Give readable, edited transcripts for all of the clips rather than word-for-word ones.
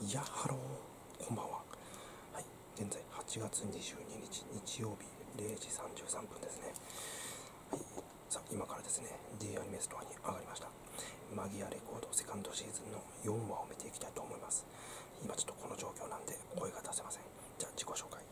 いや、ハロー、こんばんは。はい、現在8月22日日曜日0時33分ですね。はい、さあ今からですね、D アニメストアに上がりました。マギアレコードセカンドシーズンの4話を見ていきたいと思います。今ちょっとこの状況なんで声が出せません。じゃあ自己紹介。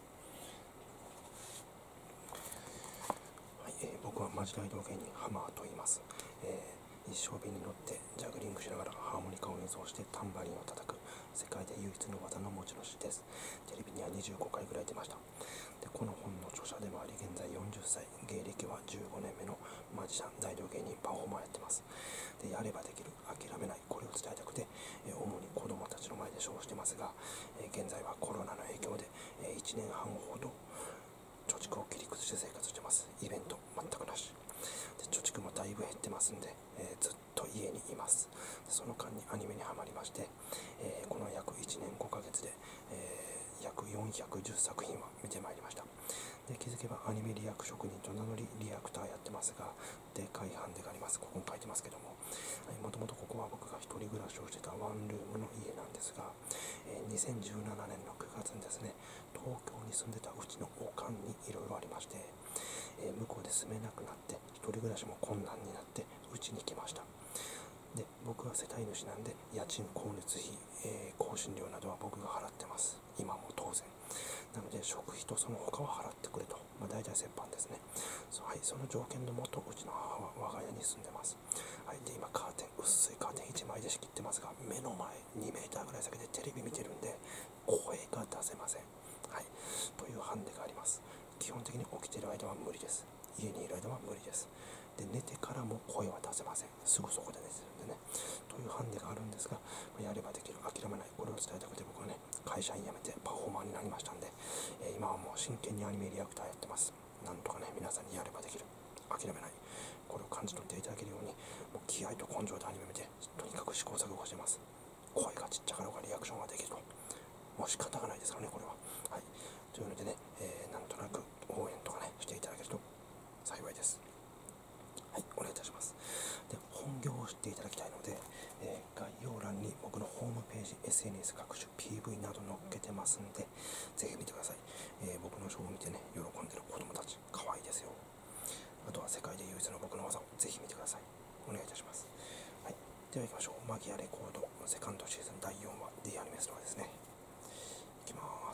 はい、僕はマジ大道芸人ハマーと言います。一生瓶に乗ってジャグリングしながらハーモニカを演奏してタンバリンを叩く世界で唯一の技の持ち主です。テレビには25回ぐらい出ました。でこの本の著者でもあり、現在40歳、芸歴は15年目のマジシャン、大道芸人、パフォーマーやってます。でやればできる、諦めない、これを伝えたくて、主に子供たちの前でショーをしてますが、現在はコロナの影響で、1年半ほど貯蓄を切り崩して生活してます。イベント全くなしで、貯蓄もだいぶ減ってますんで、ずっと家にいます。でその間にアニメにはまりまして、この約1年5ヶ月で、約410作品は見てまいりました。で気づけばアニメリアク職人と名乗りリアクターやってますが、でかいハンデがあります。ここに書いてますけども、もともとここは僕が一人暮らしをしてたワンルームの家なんですが、2017年の9月にですね、東京に住んでたうちのおかんにいろいろありまして、向こうで住めなくなって一人暮らしも困難になってうちに来ました。で僕は世帯主なんで家賃、光熱費、更新料などは僕が払ってます。今も当然なので食費とその他は払ってくれと、大体折半ですね。はい、その条件のもとうちの母は我が家に住んでます。はい、で今カーテン、薄いカーテン1枚で仕切ってますが、目の前2メーターぐらい先でテレビ見てるんで声が出せません。はい、というハンデがあります。基本的に起きている間は無理です。家にいる間は無理です。で寝てからも声は出せません。すぐそこで寝てるんでね、というハンデがあるんですが、やればできる、諦めない、これを伝えたくて僕はね、会社員辞めてパフォーマーになりましたんで、今はもう真剣にアニメリアクターやってます。なんとかね、皆さんにやればできる、諦めない、これを感じ取っていただけるように、もう気合と根性でアニメ見てとにかく試行錯誤してます。声がちっちゃかろうがリアクションはできると、もう仕方がないですからね、これは。はい、というのでね、なんとなく応援とかねしていただけると幸いです。はい、お願いいたします。で本業を知っていただきたいので、概要欄に僕のホームページ、 SNS 各種 PV など載っけてますんで、ぜひ見てください。僕のショーを見てね喜んでる子供たち可愛いですよ。あとは世界で唯一の僕の技をぜひ見てください。お願いいたします。はい、では行きましょう。マギアレコードセカンドシーズン第4話 D アニメストアですね。いきます。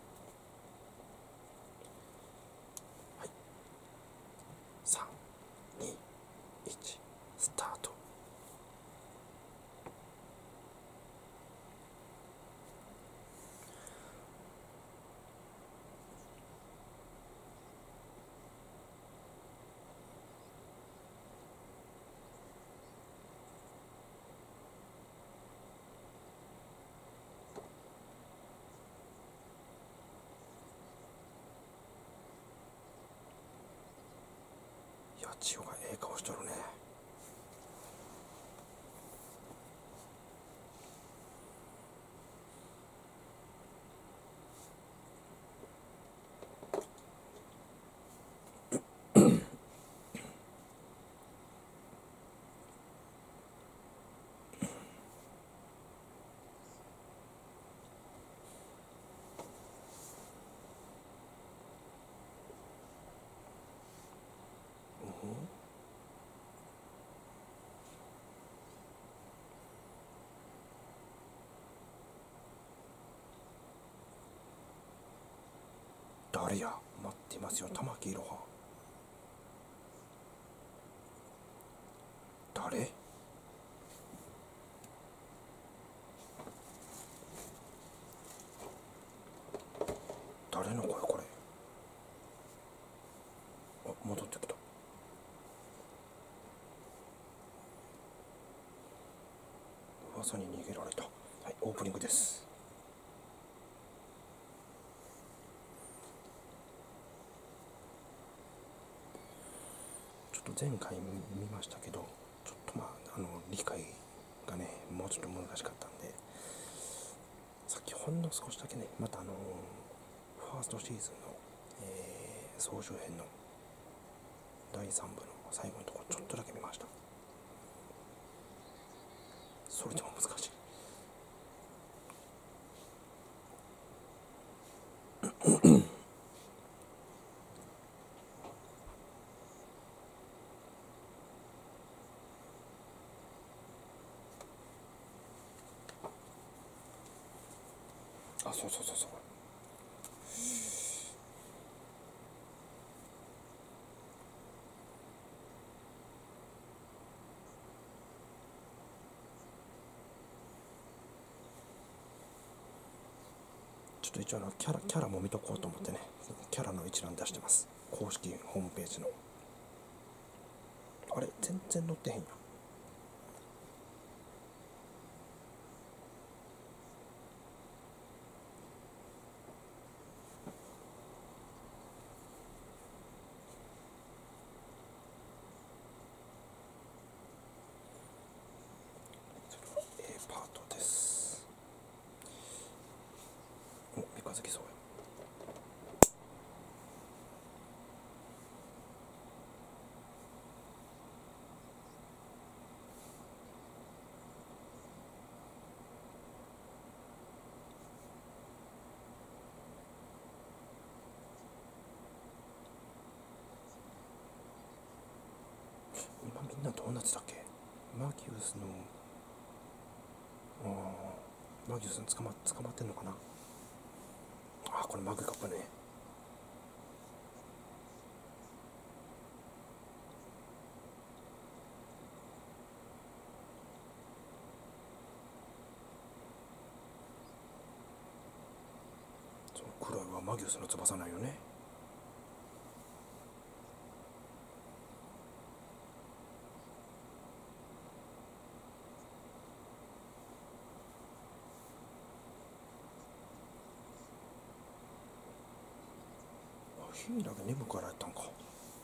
はい、3、2、1、スタート。いや、千代がええ顔しとるね。誰や、待っていますよ、玉木いろは。誰？誰の声これ。あ、戻ってきた。噂に逃げられた。はい、オープニングです。ちょっと前回見ましたけど、ちょっと理解がねもうちょっと難しかったんで、さっきほんの少しだけね、またファーストシーズンの、総集編の第3部の最後のところちょっとだけ見ました。それでも難しい。 あ、そうそうそうそう。ちょっと一応キャラも見とこうと思ってね、キャラの一覧出してます。公式ホームページの。あれ全然載ってへんやん。A パートです。お、三日月そうや。今みんなどうなってたっけ。マギウスのマギウスに捕まってんのかな。あ、これマグカップね。その黒いはマギウスの翼なんよね。ヒイラが眠からやったんか。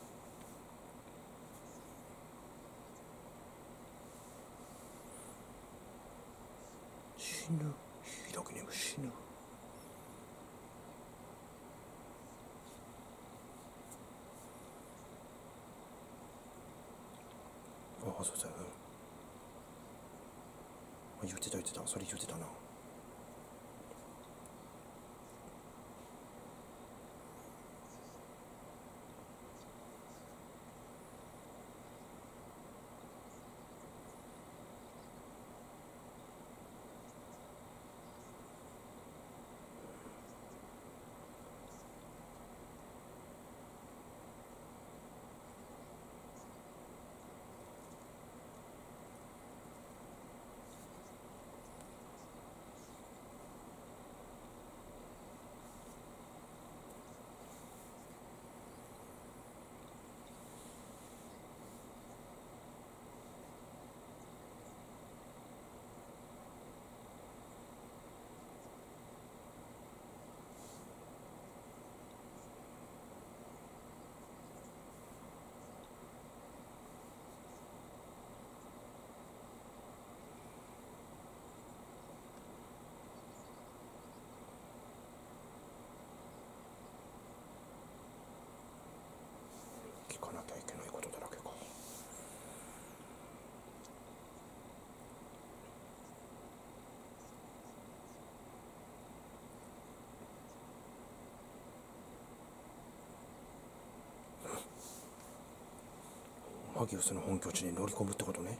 死ぬ。ヒイラが眠死ぬ。あ、そうだよ、言ってた、それ言ってたな。聞かなきゃいけないことだらけか。マギウスの本拠地に乗り込むってことね。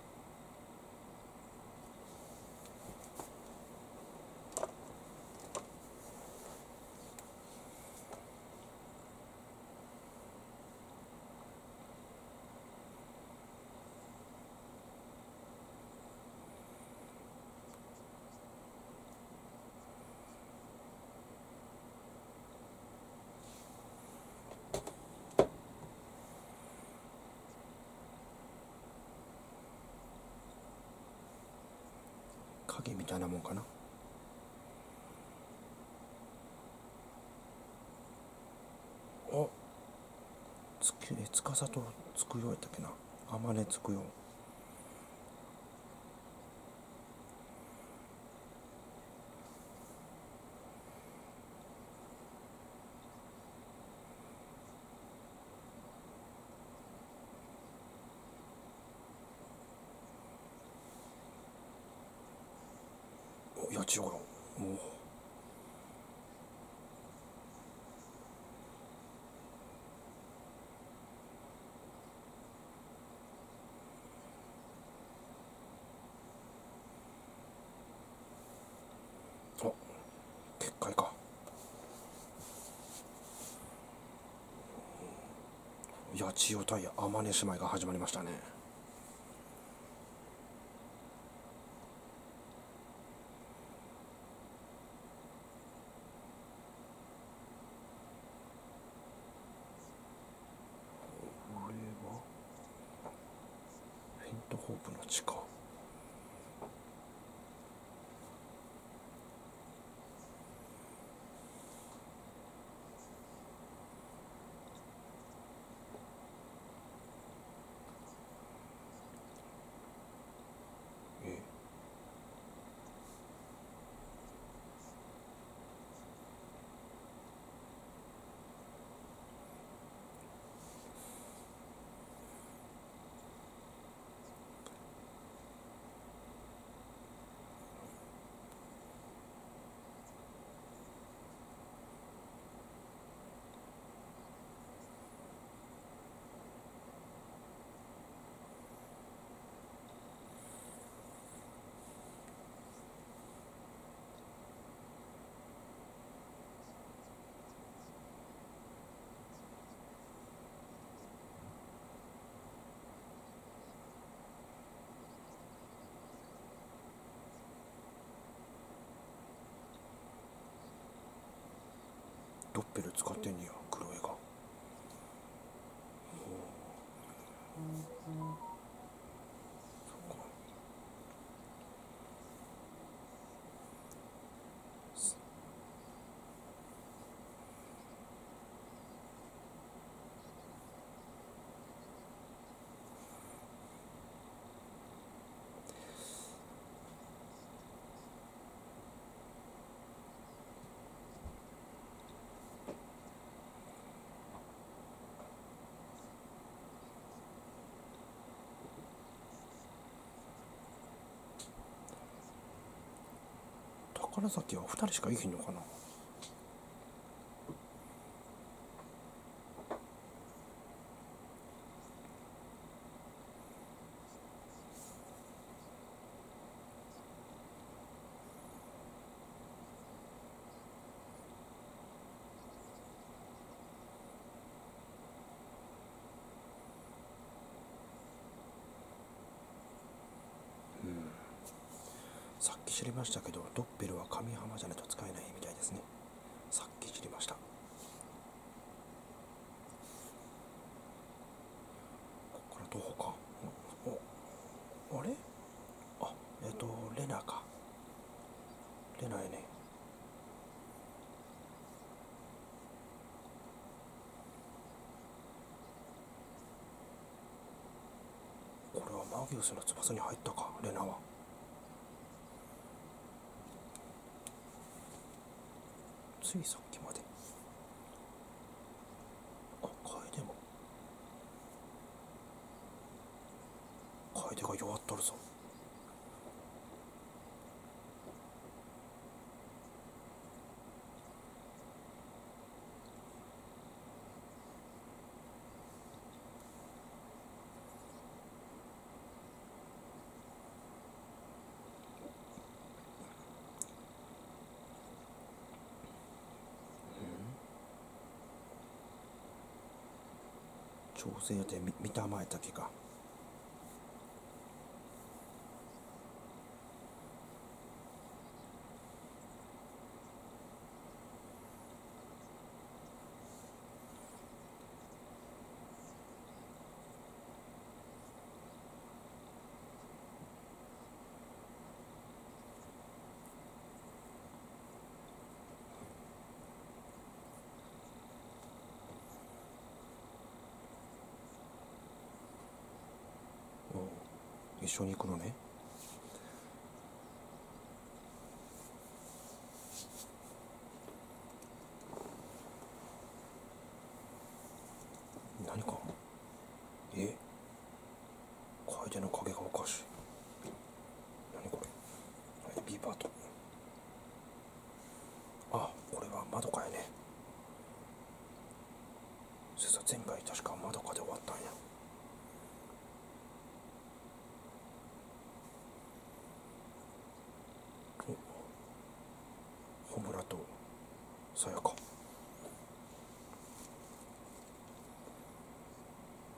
鍵みたいなもんかな。あ、司とつくよやったっけな。あまねつくよ。お、八千代よ。もうあ、結界か。 千代対天音姉妹が始まりましたね。これはフェイントホープの地下。ドッペル使ってんねや、クロエが。宝崎は2人しかいひんのかな。さっき知りましたけど、ドッペルは神浜じゃないと使えないみたいですね。さっき知りました。ここから徒歩か。あれ、あ、レナか。レナやね。これはマーギウスの翼に入ったか、レナは。ついさっきまで。あ、楓も。楓が弱っとるぞ。調整で見たまえたけか。一緒に行くのね。何か。楓の影がおかしい。何これ。ビーバーと。あ、これはまどかやね。前回確かまどかで終わったんや。ホムラとさやか。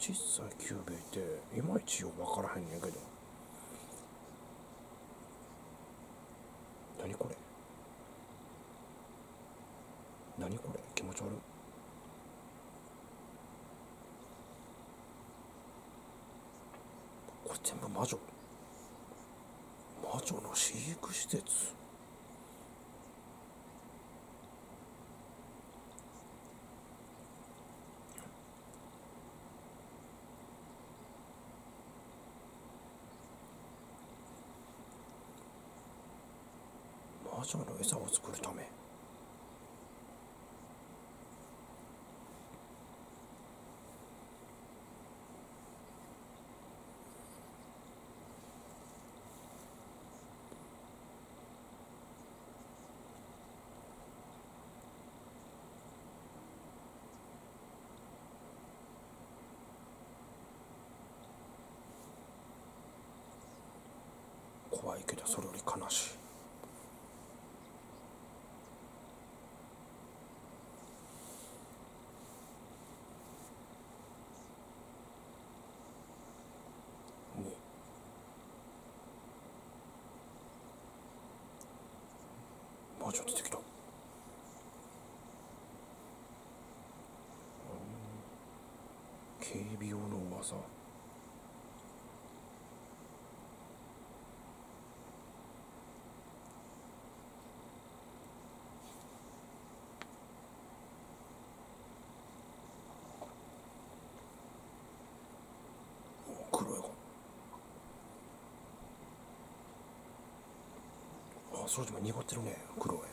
小さいキューベっていまいちよく分からへんねんけど。何これ、何これ、気持ち悪い。これ全部魔女の飼育施設。魔女の餌を作るため。怖いけどそれより悲しい。魔女出てきた。警備用の噂。黒い子。あ、それでも濁ってるね、黒い。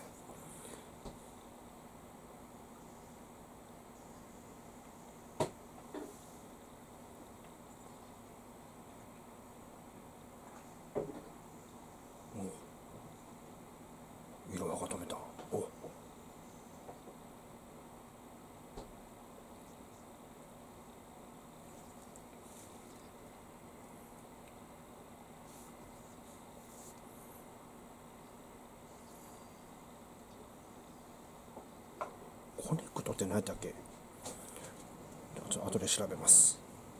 色が固めた。お、コネクトって何やったっけ。ちょっと後で調べます。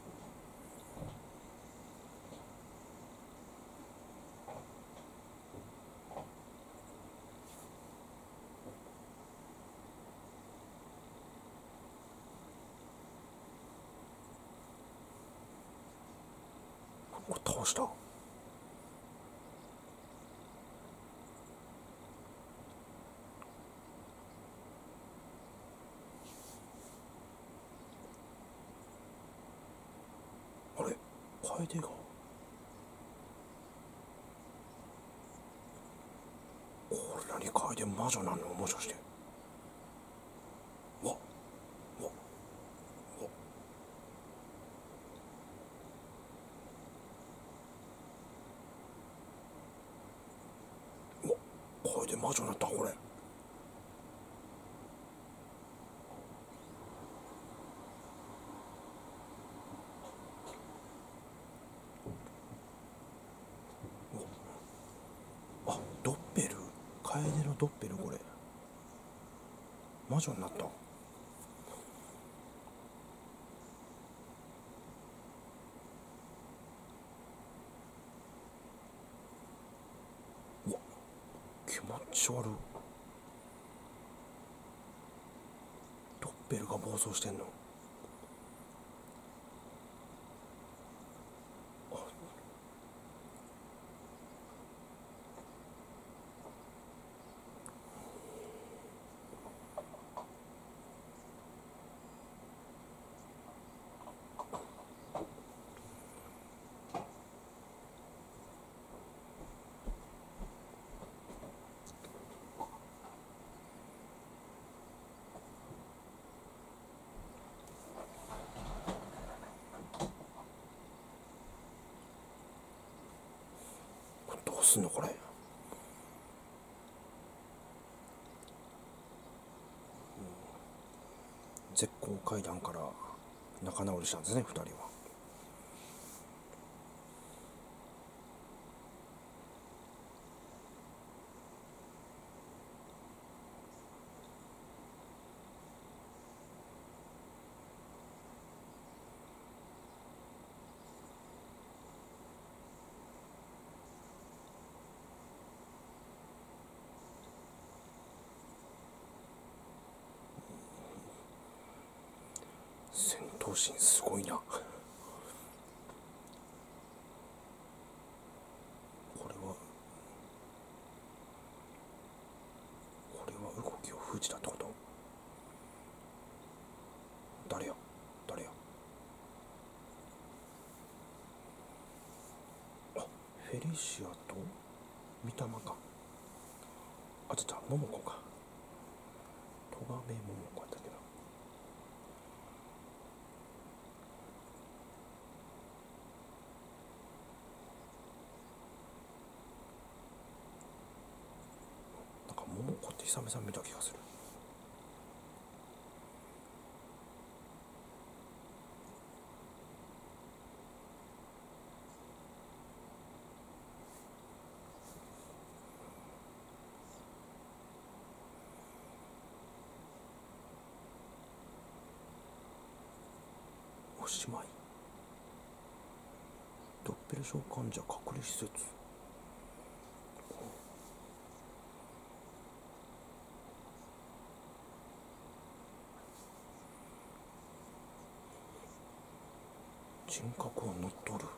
これ倒した。あれ、楓が。これ何、楓魔女なの、もしかして。わわわ、楓魔女になったこれ。あ、ドッペル、楓のドッペル、これ魔女になった。うわ、気持ち悪い。ドッペルが暴走してんの。どうすんのこれ。絶好階段から仲直りしたんですね、2人は。 戦闘心すごいな。これは動きを封じたってこと？誰やあ、フェリシアと御霊か。あ、じゃ桃子か。戸亀桃子やったっけな。なんか桃子って久々見た気がする。おしまい。ドッペル召喚者隔離施設。人格を乗っ取る。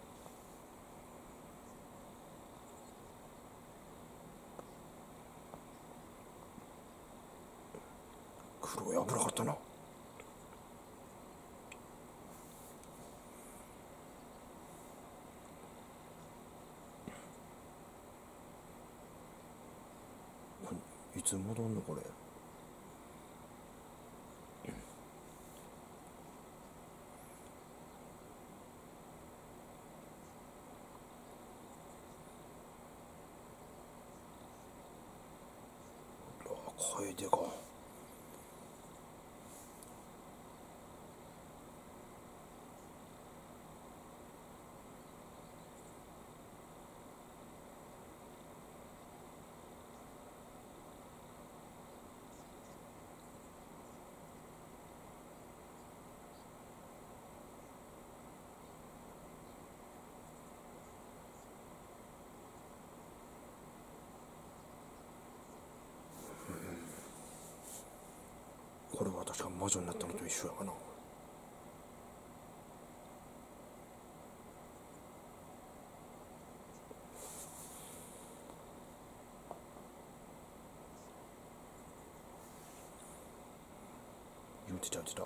黒い危なかったな。いつ戻んのこれ。楓か。これは確か魔女になったのと一緒やかな。言ってた。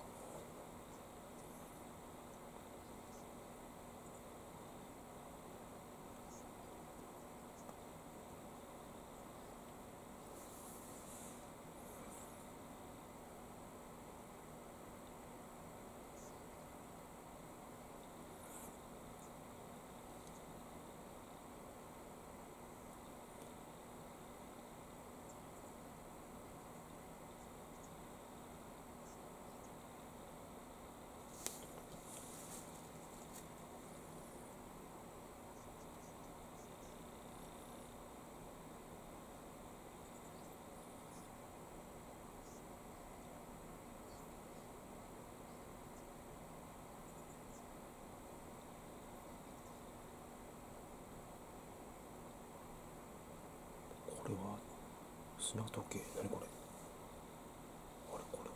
これは砂時計。何これ。あれ、これ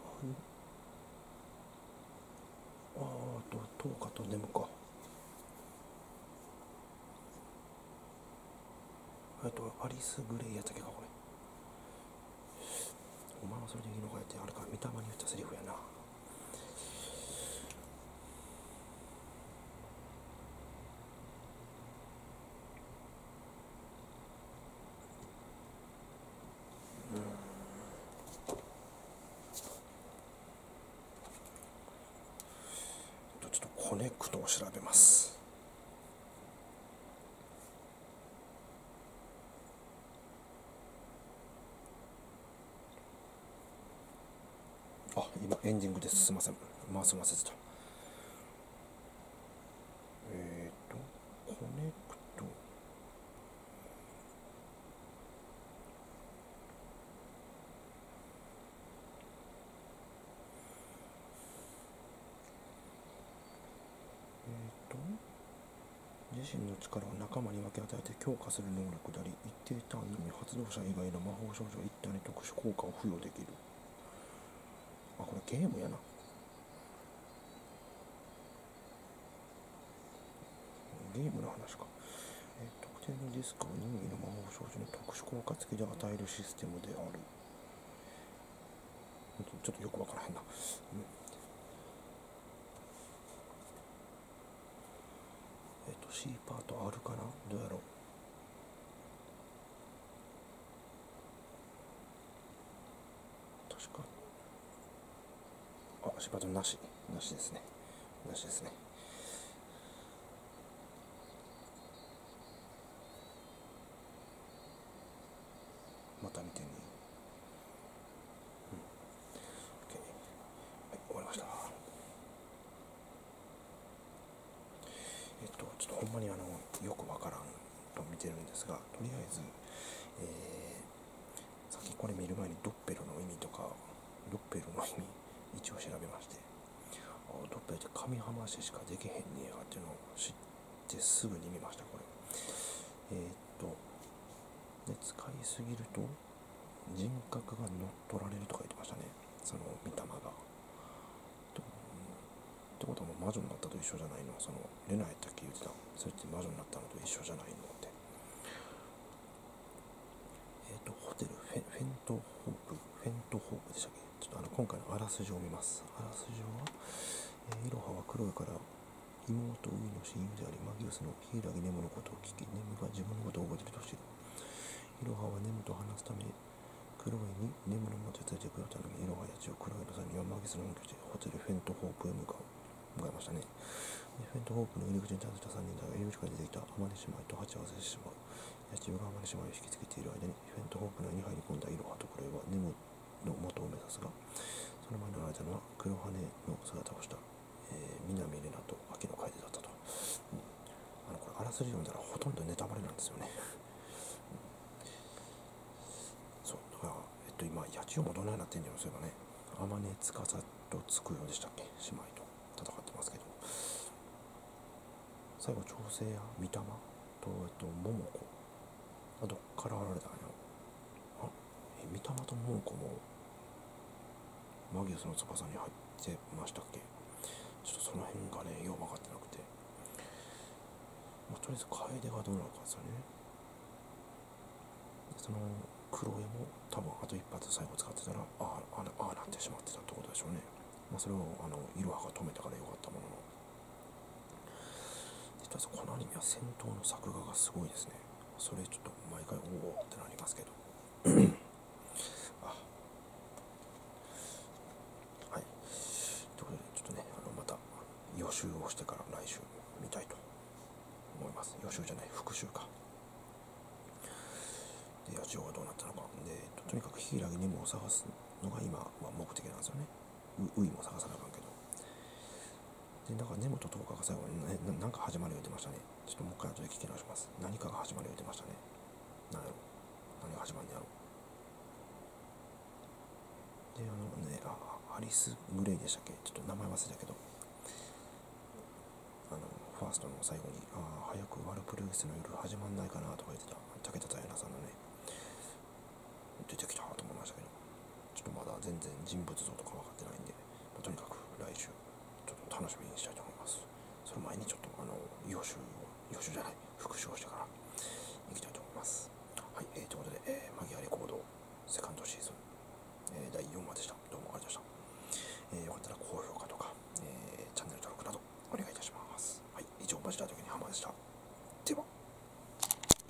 はトウカとネムか。アリス・グレイやったっけかこれ。お前はそれでいいのかやって、あれか、御霊に言ったセリフやな。ちょっとコネクトを調べます。あ、今エンディングです。すいません。済ませてた。コネクト。自身の力を仲間に分け与えて強化する能力であり、一定ターンのみ発動者以外の魔法少女は一体に特殊効果を付与できる。あ、これゲームやな。 ゲームの話か。特定のディスクを任意の魔法少女に特殊効果付きで与えるシステムである。ちょっとよくわからへんな。C パートあるかな、どうやろう。確かC パートなしですね。また見てみ。OK。はい、終わりました。ちょっとほんまによくわからんと見てるんですが、とりあえず、さっきこれ見る前にドッペルの意味一応調べまして、ドッペルって神浜市しかできへんねやっていうのを知ってすぐに見ました。これで使いすぎると人格が乗っ取られるとか言ってましたね、その御霊が。ってことはもう魔女になったと一緒じゃないの。そのレナやったっけ言ってた。それって魔女になったのと一緒じゃないのって。ホテルフェントホープでしたっけ。ちょっと今回のあらすじを見ます。あらすじは、イロハはクロエから妹ウイの親友でありマギウスの柊ネムのことを聞き、ネムが自分のことを覚えていると知る。イロハはネムと話すためクロエにネムのも手伝ってくれたのに、イロハたちをクロエの際にはマギウスの本拠地ホテルフェントホープへ向かいましたね。でフェントホープの入り口に立てた3人だが、入り口から出てきたアマネ姉妹と鉢合わせしてしまう。自分がアマネ姉妹を引きつけている間にフェントホープ内に入り込んだイロハとクロエはネムの元を目指すが、その前に現れたのは黒羽の姿をした、南レナと秋の楓だったと。これあらすじ読んだらほとんどネタバレなんですよね。そうだから、今八千代もどのようになってんじゃん。そういえばね、天音司とつくよでしたっけ、姉妹と戦ってますけど、最後調整や御霊と桃子はどっから現れたんやろ。御霊と桃子もマギウスの翼に入ってましたっけ。ちょっとその辺がねよう分かってなくて、とりあえず楓がどうなるかですよね。そのクロエも多分あと一発最後使ってたらああなってしまってたってことでしょうね。それをイロハが止めたからよかったものの、とりあえずこのアニメは戦闘の作画がすごいですね。それちょっと毎回おおってなりますけどはい、ということでちょっとねまた予習をしてから来週見たいと思います。予習じゃない、復習か。で八千代がどうなったのかで、とにかく柊ネムを探すのが今は目的なんですよね。ウイも探さなあかんけど。でだからネムとトーカが最後に何か始まる言ってましたね。ちょっともう一回後で聞き直します。何かが始まる言ってましたね。何が始まるんやろ。でアリス・グレイでしたっけ、ちょっと名前忘れたけど、ファーストの最後に早くワルプルギスの夜始まんないかなとか言ってた武田泰奈さんのね、出てきたと思いましたけど、ちょっとまだ全然人物像とか分かってないんで、とにかく来週ちょっと楽しみにしたいと思います。その前にちょっと予習じゃない復習をしてからいきたいと思います。はい、ということで、マギアレコードセカンドシーズン、第4話でした。どうもありがとうございました。よかったら高評価とか、チャンネル登録などお願いいたします。はい、以上マジな時にハマでした。では。